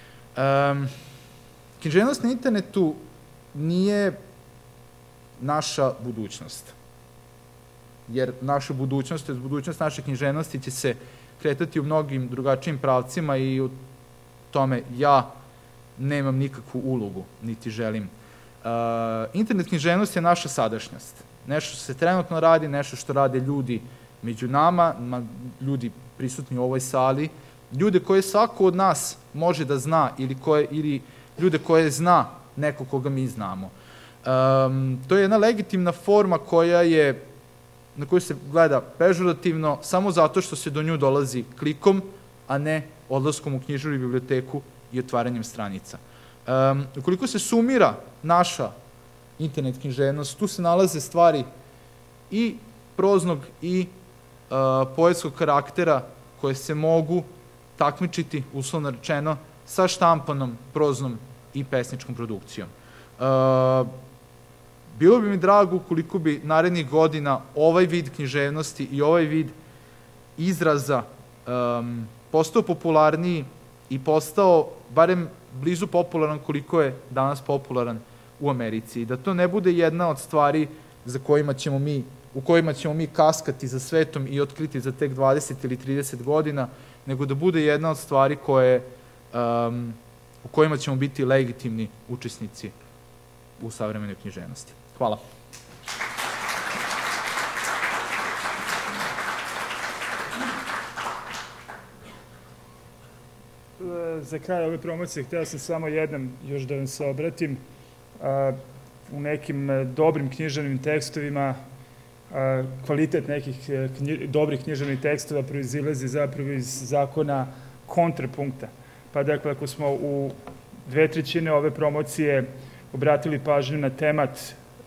Um, književnost na internetu nije naša budućnost. Jer naša budućnost, budućnost naše književnosti će se kretati u mnogim drugačijim pravcima i u tome ja nemam nikakvu ulogu, niti želim. Uh, internet književnost je naša sadašnjost. Nešto što se trenutno radi, nešto što rade ljudi među nama, ljudi prisutni u ovoj sali, ljude koje svako od nas može da zna ili, koje, ili ljude koje zna neko koga mi znamo. Um, to je jedna legitimna forma koja je, na koju se gleda pežorativno samo zato što se do nju dolazi klikom, a ne odlaskom u književnu biblioteku i otvaranjem stranica. Um, ukoliko se sumira naša internet književnost, tu se nalaze stvari i proznog i uh, poetskog karaktera koje se mogu takmičiti, uslovno rečeno, sa štampanom, proznom i pesničkom produkcijom. Uh, bilo bi mi drago ukoliko bi narednih godina ovaj vid književnosti i ovaj vid izraza um, postao popularniji i postao barem blizu popularan koliko je danas popularan u Americi. I da to ne bude jedna od stvari za kojima ćemo mi, u kojima ćemo mi kaskati za svetom i otkriti za tek dvadeset ili trideset godina, nego da bude jedna od stvari koje, um, u kojima ćemo biti legitimni učesnici u savremenoj književnosti. Hvala. Za kraj ove promocije hteo sam samo jednom još da vam se obratim. U nekim dobrim književnim tekstovima kvalitet nekih dobrih književnih tekstova proizilazi zapravo iz zakona kontrapunkta. Pa dakle, ako smo u dve trećine ove promocije obratili pažnju na temat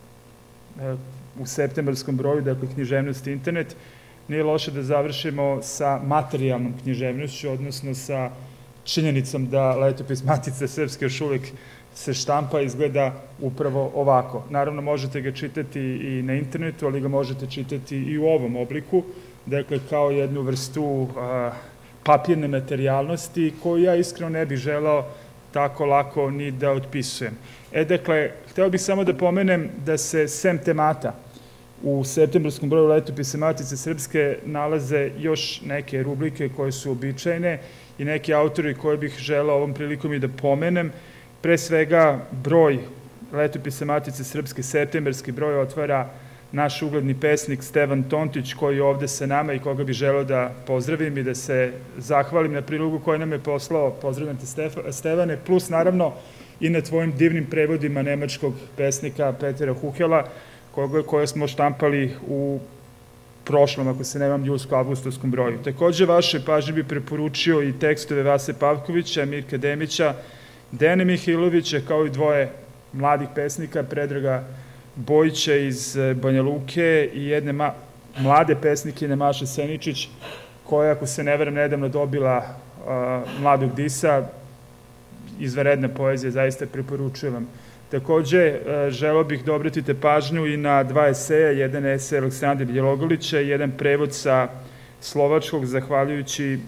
u septembarskom broju, dakle književnost i internet, nije loše da završimo sa materijalnom književnošću, odnosno sa činjenicom da letopis Matice Srpske još uvek se štampa, izgleda upravo ovako. Naravno, možete ga čitati i na internetu, ali ga možete čitati i u ovom obliku, dakle, kao jednu vrstu a, papirne materijalnosti koju ja iskreno ne bih želao tako lako ni da otpisujem. E, dakle, hteo bih samo da pomenem da se sem temata u septembarskom broju letopisa Matice Srpske nalaze još neke rubrike koje su običajne i neki autori koje bih želao ovom prilikom i da pomenem. Pre svega, broj letopisa Matice Srpske, septembarski broj, otvara naš ugledni pesnik Stevan Tontić, koji je ovde sa nama i koga bih želeo da pozdravim i da se zahvalim na prilogu koji nam je poslao. Pozdravljam te, Stevane, plus naravno i na tvojim divnim prevodima nemačkog pesnika Petera Huhela, koje smo štampali u prošlom, ako se nemam, julsko-avgustovskom broju. Takođe, vaše pažnje bi preporučio i tekstove Vase Pavkovića, Mirka Demića, Dejana Mihajlovića, kao i dvoje mladih pesnika, Predraga Bojića iz Banja Luke i jedne mlade pesnike Nemaše Seničić, koja, ako se ne veram, nedavno dobila Mladog Disa. Izvanredna poezija, zaista preporučujem vam. Takođe, želeo bih da obratite pažnju i na dva eseja, jedan esej Aleksandra Bjelogolića i jedan prevod sa slovačkog, zahvaljujući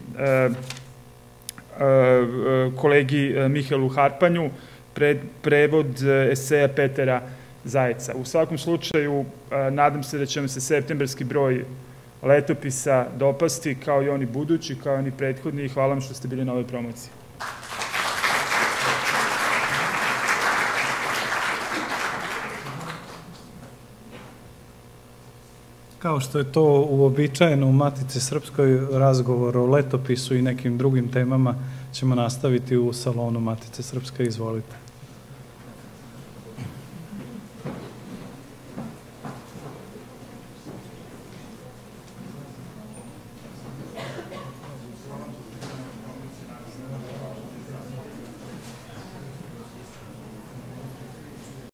kolegi Mihajlu Harpanju, prevod eseja Petera Zajeca. U svakom slučaju, nadam se da će vam se septembarski broj letopisa dopasti, kao i oni budući, kao i oni prethodni, i hvala vam što ste bili na ovoj promociji. Kao što je to uobičajeno u Matici Srpskoj, razgovor o letopisu i nekim drugim temama ćemo nastaviti u salonu Matice Srpske. Izvolite.